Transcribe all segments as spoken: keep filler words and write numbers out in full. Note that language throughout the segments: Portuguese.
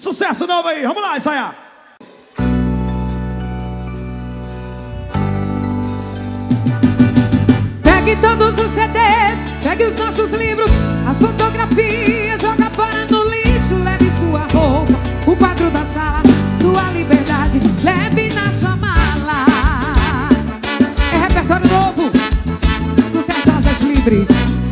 Sucesso novo aí, vamos lá ensaiar. Pegue todos os C Ds, pegue os nossos livros, as fotografias, joga fora no lixo. Leve sua roupa, o quadro da sala, sua liberdade, leve na sua mala. É repertório novo, sucesso Asas Livres.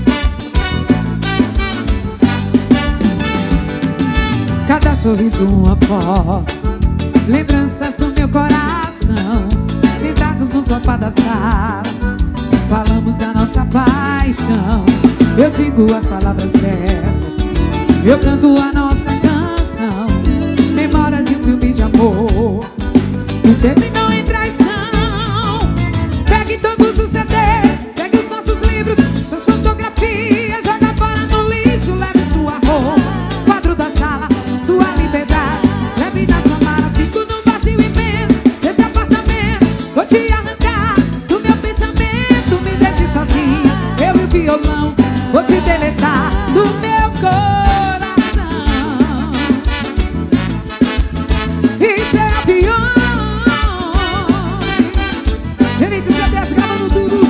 Cada sorriso uma foto, lembranças no meu coração. Sentados no sofá da sala, falamos da nossa paixão. Eu digo as palavras certas, eu canto a nossa canção. Memórias de um filme de amor que terminou em traição. Pegue todos os C Ds, pegue os nossos livros, suas fotografias, joga fora no lixo. Leve sua roupa, quadro da sala, sua liberdade, leve na sua mala. Fico num vazio imenso desse apartamento, vou te arrancar do meu pensamento. Me deixe sozinho, eu e o violão, vou te deletar do meu coração. Isso é aviões, Elite C Ds gravando tudo.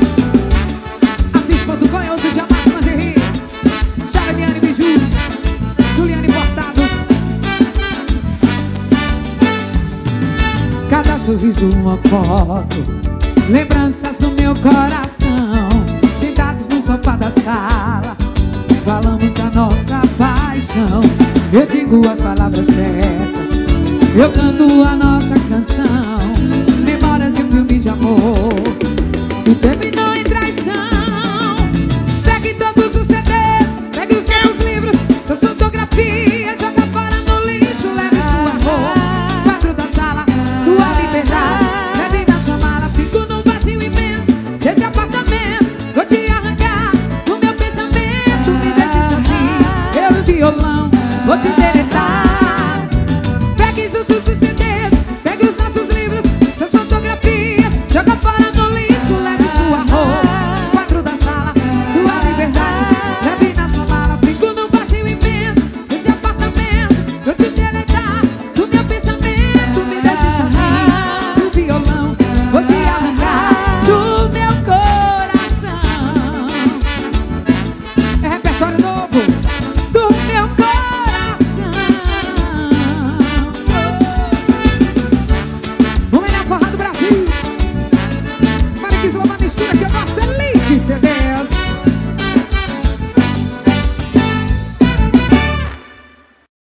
Assis ponto com, eu sou de Amas Mangerri, Charliane Biju, Juliane Portados. Cada sorriso uma foto, lembranças no meu coração. Sentados no sofá da sala, falamos da nossa paixão. Eu digo as palavras certas, eu canto a nossa canção. Memórias de um filme de amor que terminou em traição. Pegue todos os C Ds, pegue os nossos livros, suas fotografias, joga fora no lixo. Leve sua roupa, quadro da sala, sua liberdade, leve na sua mala. Fico num vazio imenso desse apartamento, vou te arrancar do meu pensamento. Me deixe sozinho, eu e o violão, vou te deletar